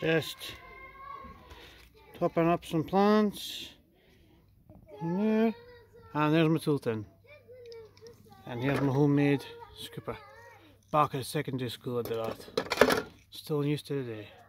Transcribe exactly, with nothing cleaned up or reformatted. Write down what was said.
Just topping up some plants in there, and there's my tool tin, and here's my homemade scooper. Back at secondary school I did that. Still used to today.